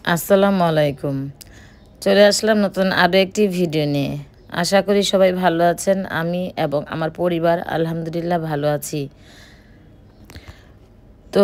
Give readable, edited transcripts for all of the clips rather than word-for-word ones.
আসসালামু আলাইকুম। চলে আসলাম নতুন আরও একটি ভিডিও নিয়ে। আশা করি সবাই ভালো আছেন। আমি এবং আমার পরিবার আলহামদুলিল্লাহ ভালো আছি। তো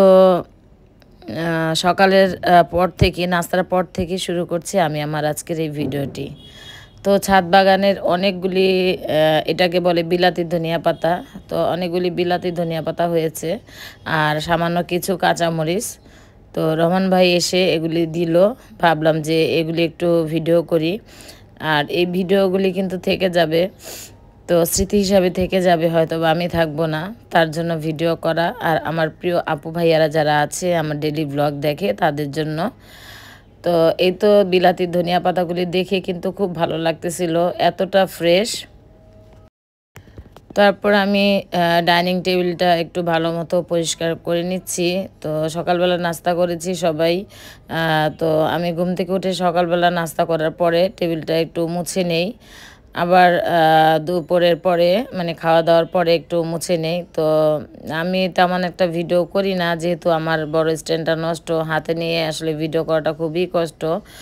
সকালের পর থেকে নাস্তার পর থেকে শুরু করছি আমি আমার আজকের এই ভিডিওটি। তো ছাদ বাগানের অনেকগুলি এটাকে বলে বিলাতি ধনিয়া পাতা। তো অনেকগুলি বিলাতি ধনিয়া পাতা হয়েছে আর সামান্য কিছু কাঁচামরিচ। তো রহমান ভাই এসে এগুলি দিল, ভাবলাম যে এগুলি একটু ভিডিও করি। আর এই ভিডিওগুলি কিন্তু থেকে যাবে, তো স্মৃতি হিসাবে থেকে যাবে, হয়তো বা আমি থাকবো না, তার জন্য ভিডিও করা। আর আমার প্রিয় আপু ভাইয়ারা যারা আছে আমার ডেলি ব্লগ দেখে তাদের জন্য। তো এই তো বিলাতি ধনিয়া পাতাগুলি দেখে কিন্তু খুব ভালো লাগতেছিল, এতটা ফ্রেশ। তারপর আমি ডাইনিং টেবিলটা একটু ভালো মতো পরিষ্কার করে নিচ্ছি। তো সকালবেলা নাস্তা করেছি সবাই। তো আমি ঘুম থেকে উঠে সকালবেলা নাস্তা করার পরে টেবিলটা একটু মুছে নেই। আবার দুপুরের পরে মানে খাওয়া দাওয়ার পরে একটু মুছে নেই। তো আমি তেমন একটা ভিডিও করি না, যেহেতু আমার বড় স্ট্যান্ডটা নষ্ট, হাতে নিয়ে আসলে ভিডিও করাটা খুবই কষ্ট।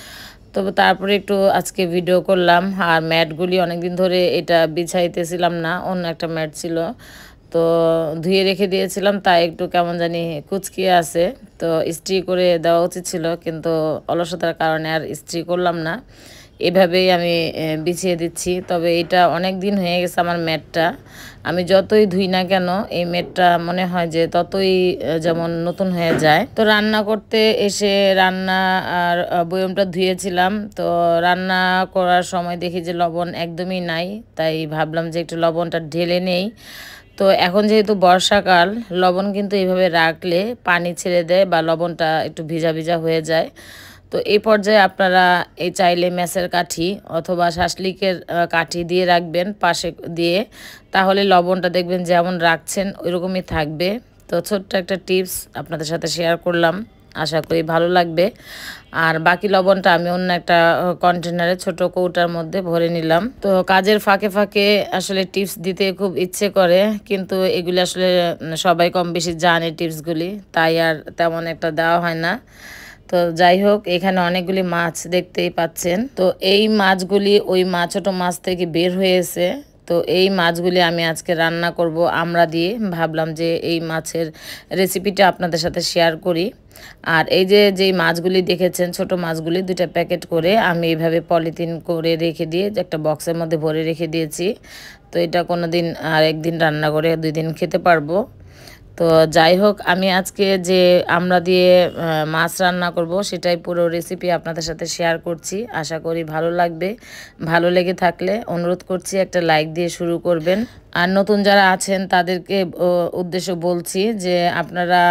তবে তারপরে একটু আজকে ভিডিও করলাম। আর ম্যাটগুলি অনেকদিন ধরে এটা বিছাইতেছিলাম না, অন্য একটা ম্যাট ছিল, তো ধুয়ে রেখে দিয়েছিলাম, তাই একটু কেমন জানি কুচকিয়ে আছে। তো ইস্ত্রি করে দেওয়া উচিত ছিল, কিন্তু অলসতার কারণে আর ইস্ত্রি করলাম না, এভাবেই আমি বিছিয়ে দিচ্ছি। তবে এটা অনেক দিন হয়ে গেছে আমার ম্যাটটা, আমি যতই ধুই না কেন এই ম্যাটটা মনে হয় যে ততই যেমন নতুন হয়ে যায়। তো রান্না করতে এসে রান্না আর বয়মটা ধুয়েছিলাম। তো রান্না করার সময় দেখি যে লবণ একদমই নাই, তাই ভাবলাম যে একটু লবণটা ঢেলে নেই। তো এখন যেহেতু বর্ষাকাল, লবণ কিন্তু এইভাবে রাখলে পানি ছেড়ে দেয় বা লবণটা একটু ভিজা ভিজা হয়ে যায়। তো এই পর্যায়ে আপনারা এই চাইলে ম্যাচের কাঠি অথবা শাসলিকের কাঠি দিয়ে রাখবেন পাশে দিয়ে, তাহলে লবণটা দেখবেন যেমন রাখছেন ওইরকমই থাকবে। তো ছোট্ট একটা টিপস আপনাদের সাথে শেয়ার করলাম, আশা করি ভালো লাগবে। আর বাকি লবণটা আমি অন্য একটা কন্টেনারে ছোট কৌটার মধ্যে ভরে নিলাম। তো কাজের ফাঁকে ফাঁকে আসলে টিপস দিতে খুব ইচ্ছে করে, কিন্তু এগুলি আসলে সবাই কম বেশি জানে টিপসগুলি, তাই আর তেমন একটা দেওয়া হয় না। তো যাই হোক, এখানে অনেকগুলি মাছ দেখতেই পাচ্ছেন। তো এই মাছগুলি ওই ছোট মাছ থেকে বের হয়েছে। তো এই মাছগুলি আমি আজকে রান্না করব আমরা দিয়ে, ভাবলাম যে এই মাছের রেসিপিটা আপনাদের সাথে শেয়ার করি। আর এই যে যেই মাছগুলি দেখেছেন ছোট মাছগুলি, 2টা প্যাকেট করে আমি এইভাবে পলিথিন করে রেখে দিয়ে একটা বক্সের মধ্যে ভরে রেখে দিয়েছি। তো এটা কোনো দিন আর একদিন রান্না করে 2 দিন খেতে পারবো। তো যাই হোক, আমি আজকে যে আমরা দিয়ে মাছ রান্না করব সেটাই পুরো রেসিপি আপনাদের সাথে শেয়ার করছি, আশা করি ভালো লাগবে। ভালো লেগে থাকলে অনুরোধ করছি একটা লাইক দিয়ে শুরু করবেন। আর নতুন যারা আছেন তাদেরকে উদ্দেশ্য বলছি যে আপনারা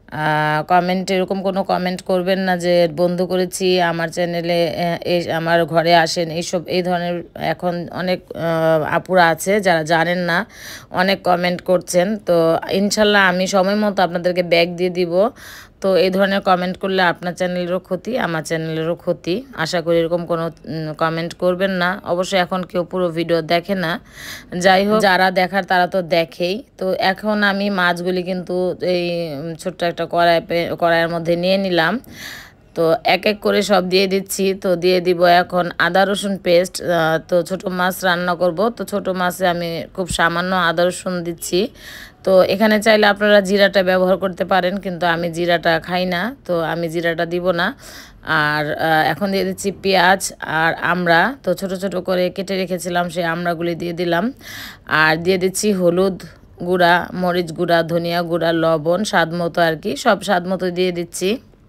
কমেন্টে এরকম কোনো কমেন্ট করবেন না যে বন্ধু করেছি আমার চ্যানেলে, আমার ঘরে আসেন, এইসব এই ধরনের। এখন অনেক আপুরা আছে যারা জানেন না, অনেক কমেন্ট করছেন। তো ইনশাল্লাহ আমি সময় মতো আপনাদেরকে ব্যাক দিয়ে দিব। তো এই ধরনের কমেন্ট করলে আপনার চ্যানেলেরও ক্ষতি, আমার চ্যানেলেরও ক্ষতি। আশা করি এরকম কোনো কমেন্ট করবেন না। অবশ্যই এখন কেউ পুরো ভিডিও দেখে না, যাই হোক যারা দেখার তারা তো দেখেই। তো এখন আমি মাছগুলি কিন্তু এই ছোট্ট একটা কড়াইয়ের মধ্যে নিয়ে নিলাম। তো এক এক করে সব দিয়ে দিচ্ছি। তো দিয়ে দিব এখন আদা রসুন পেস্ট। তো ছোট মাছ রান্না করব, তো ছোট মাছে আমি খুব সামান্য আদা রসুন দিচ্ছি। তো এখানে চাইলে আপনারা জিরাটা ব্যবহার করতে পারেন, কিন্তু আমি জিরাটা খাই না, তো আমি জিরাটা দিব না। আর এখন দিয়ে দিচ্ছি পেঁয়াজ আর আমড়া, তো ছোট ছোট করে কেটে রেখেছিলাম সেই আমড়াগুলি দিয়ে দিলাম। আর দিয়ে দিচ্ছি হলুদ গুঁড়া, মরিচ গুঁড়া, ধনিয়া গুঁড়া, লবণ স্বাদ মতো আর কি, সব স্বাদ মতো দিয়ে দিচ্ছি।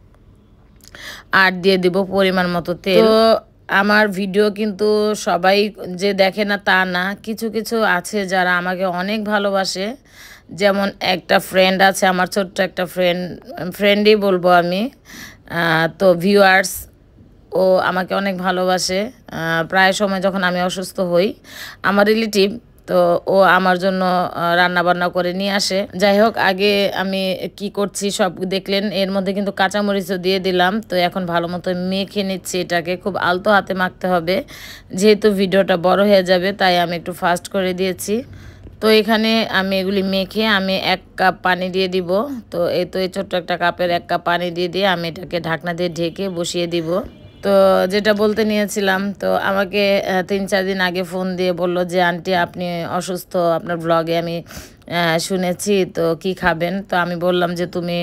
আর দিয়ে দিব পরিমাণ মতো তেল। তো আমার ভিডিও কিন্তু সবাই যে দেখে না তা না, কিছু কিছু আছে যারা আমাকে অনেক ভালোবাসে। যেমন একটা ফ্রেন্ড আছে আমার, ছোট্ট একটা ফ্রেন্ডই বলবো আমি। তো ভিউয়ার্স, ও আমাকে অনেক ভালোবাসে। প্রায় সময় যখন আমি অসুস্থ হই, আমার রিলেটিভ, তো ও আমার জন্য রান্না বান্না করে নিয়ে আসে। যাই হোক, আগে আমি কি করছি সব দেখলেন, এর মধ্যে কিন্তু কাঁচামরিচও দিয়ে দিলাম। তো এখন ভালো মতো মেখে নিচ্ছি, এটাকে খুব আলতো হাতে মাখতে হবে, যেহেতু ভিডিওটা বড় হয়ে যাবে তাই আমি একটু ফাস্ট করে দিয়েছি। তো এখানে আমি এগুলি মেখে আমি 1 কাপ পানি দিয়ে দিব। তো এই তো এই ছোট্ট একটা কাপের 1 কাপ পানি দিয়ে আমি এটাকে ঢাকনা দিয়ে ঢেকে বসিয়ে দিব। তো যেটা বলতে নিয়েছিলাম, তো আমাকে 3-4 দিন আগে ফোন দিয়ে বলল যে আন্টি আপনি অসুস্থ, আপনার ব্লগে আমি শুনেছি, তো কি খাবেন? তো আমি বললাম যে তুমি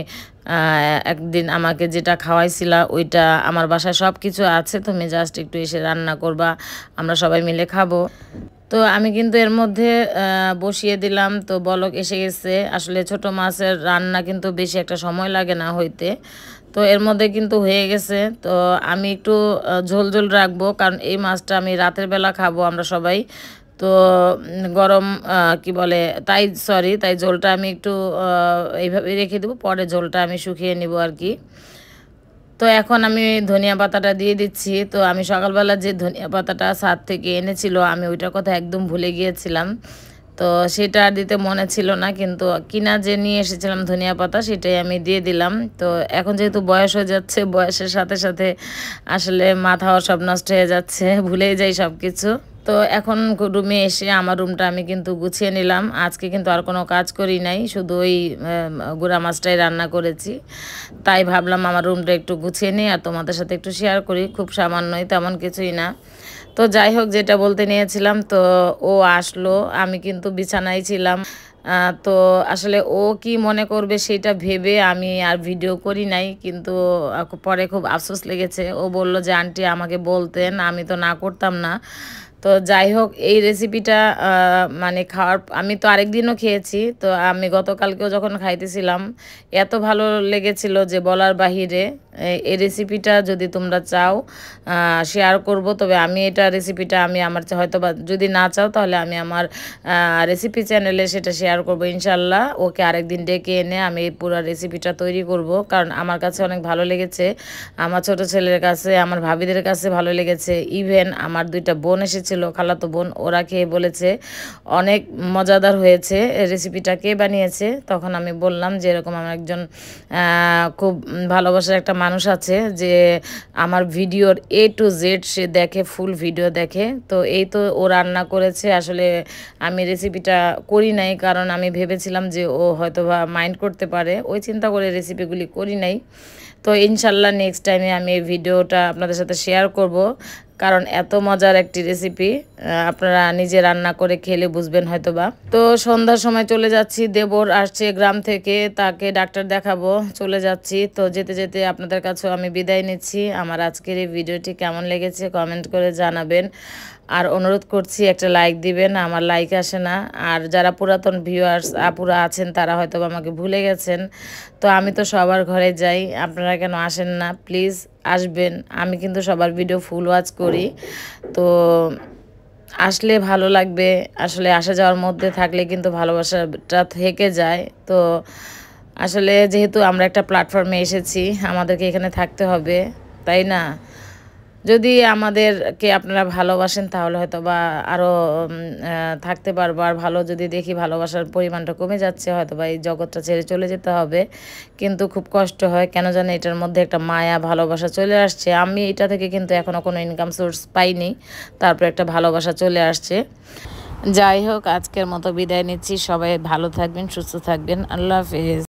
একদিন আমাকে যেটা খাওয়াইছিলা ওইটা আমার বাসায় সব কিছু আছে, তুমি জাস্ট একটু এসে রান্না করবা, আমরা সবাই মিলে খাবো। তো আমি কিন্তু এর মধ্যে বসিয়ে দিলাম, তো বলক এসে গেছে। আসলে ছোট মাছের রান্না কিন্তু বেশি একটা সময় লাগে না হইতে। তো এর মধ্যে কিন্তু হয়ে গেছে। তো আমি একটু ঝোল ঝোল রাখবো, কারণ এই মাছটা আমি রাতের বেলা খাবো আমরা সবাই। তো গরম কি বলে তাই ঝোলটা আমি একটু এইভাবে রেখে দেবো, পরে ঝোলটা আমি শুকিয়ে নিব আর কি। তো এখন আমি ধনিয়া পাতাটা দিয়ে দিচ্ছি। তো আমি সকালবেলা যে ধনিয়া পাতাটা ছাদ থেকে এনেছিল আমি ওইটার কথা একদম ভুলে গিয়েছিলাম। তো সেটা আর দিতে মনে ছিল না, কিন্তু কিনা যে নিয়ে এসেছিলাম ধনিয়া পাতা সেটাই আমি দিয়ে দিলাম। তো এখন যেহেতু বয়স হয়ে যাচ্ছে, বয়সের সাথে সাথে আসলে মাথাও সব নষ্ট হয়ে যাচ্ছে, ভুলেই যাই সব কিছু। তো এখন রুমে এসে আমার রুমটা আমি কিন্তু গুছিয়ে নিলাম। আজকে কিন্তু আর কোনো কাজ করি নাই, শুধু ওই গুঁড়া মাছটাই রান্না করেছি। তাই ভাবলাম আমার রুমটা একটু গুছিয়ে নিই আর তোমাদের সাথে একটু শেয়ার করি, খুব সামান্যই, তেমন কিছুই না। তো যাই হোক, যেটা বলতে নিয়েছিলাম, তো ও আসলো, আমি কিন্তু বিছানায় ছিলাম। তো আসলে ও কি মনে করবে সেটা ভেবে আমি আর ভিডিও করি নাই, কিন্তু পরে খুব আফসোস লেগেছে। ও বলল যে আন্টি আমাকে বলতেন, আমি তো না করতাম না। তো যাই হোক, এই রেসিপিটা মানে আমি তো আরেকদিনও খেয়েছি, তো আমি গতকালকেও যখন খাইতেছিলাম এত ভালো লেগেছিল যে বলার বাহিরে। এই রেসিপিটা যদি তোমরা চাও শেয়ার করব, তবে আমি রেসিপিটা আমি আমার হয়তো বা যদি না চাও তাহলে আমি আমার রেসিপি চ্যানেলে সেটা শেয়ার করব ইনশাল্লাহ। ওকে আরেকদিন ডেকে এনে আমি পুরো রেসিপিটা তৈরি করব, কারণ আমার কাছে অনেক ভালো লেগেছে, আমার ছোট ছেলের কাছে, আমার ভাবিদের কাছে ভালো লেগেছে। ইভেন আমার 2টা বোন এসেছিল, খালাতো বোন, ওরা খেয়ে বলেছে অনেক মজাদার হয়েছে। রেসিপিটা কে বানিয়েছে? তখন আমি বললাম যে এরকম আমার একজন খুব ভালোবাসার একটা মানুষ আছে, যে আমার ভিডিওর A to Z সে দেখে, ফুল ভিডিও দেখে। তো এই তো ও রান্না করেছে। আসলে আমি রেসিপিটা করি নাই, কারণ আমি ভেবেছিলাম যে ও হয়তো বা মাইন্ড করতে পারে, ওই চিন্তা করে রেসিপিগুলি করি নাই। তো ইনশাল্লাহ নেক্সট টাইমে আমি এই ভিডিওটা আপনাদের সাথে শেয়ার করব, কারণ এত মজার একটি রেসিপি আপনারা নিজে রান্না করে খেলে বুঝবেন হয়তোবা। তো সন্ধ্যার সময় চলে যাচ্ছি, দেবর আসছে গ্রাম থেকে, তাকে ডাক্তার দেখাবো, চলে যাচ্ছি। তো যেতে যেতে আপনাদের কাছেও আমি বিদায় নিচ্ছি। আমার আজকের এই ভিডিওটি কেমন লেগেছে কমেন্ট করে জানাবেন, আর অনুরোধ করছি একটা লাইক দিবেন, আমার লাইক আসে না। আর যারা পুরাতন ভিউয়ার্স আপুরা আছেন তারা হয়তো আমাকে ভুলে গেছেন, তো আমি তো সবার ঘরে যাই, আপনারা কেন আসেন না? প্লিজ আসবেন, আমি কিন্তু সবার ভিডিও ফুল ওয়াচ করি। তো আসলে ভালো লাগবে, আসলে আসা যাওয়ার মধ্যে থাকলে কিন্তু ভালোবাসাটা থেকে যায়। তো আসলে যেহেতু আমরা একটা প্ল্যাটফর্মে এসেছি, আমাদেরকে এখানে থাকতে হবে, তাই না? যদি আমাদেরকে আপনারা ভালোবাসেন তাহলে হয়তো বা আরও থাকতে পারবো। আর ভালো যদি দেখি ভালোবাসার পরিমাণটা কমে যাচ্ছে, হয়তো বা এই জগৎটা ছেড়ে চলে যেতে হবে। কিন্তু খুব কষ্ট হয়, কেন জানি এটার মধ্যে একটা মায়া ভালোবাসা চলে আসছে। আমি এটা থেকে কিন্তু এখনও কোনো ইনকাম সোর্স পাইনি, তারপর একটা ভালোবাসা চলে আসছে। যাই হোক, আজকের মতো বিদায় নিচ্ছি। সবাই ভালো থাকবেন, সুস্থ থাকবেন। আল্লাহ হাফেজ।